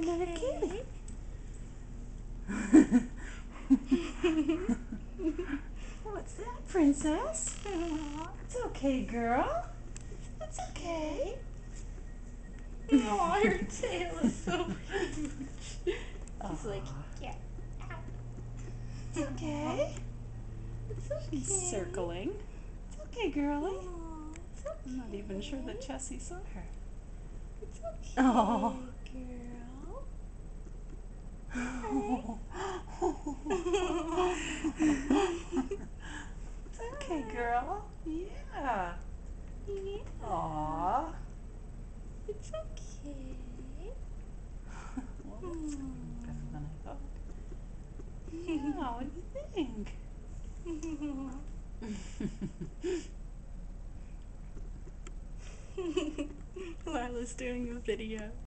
another kitty. What's that, Princess? It's okay, girl. It's okay. Oh, her tail is so huge. She's like, yeah. Ow. It's okay. It's okay. She's circling. It's okay, girlie. Aww, it's okay. I'm not even sure that Chessie saw her. It's okay, Oh. girl. It's okay, girl. Yeah. Yeah. Aww. It's okay. Well, that's going better than I thought. Yeah, what do you think? Lila's doing a video.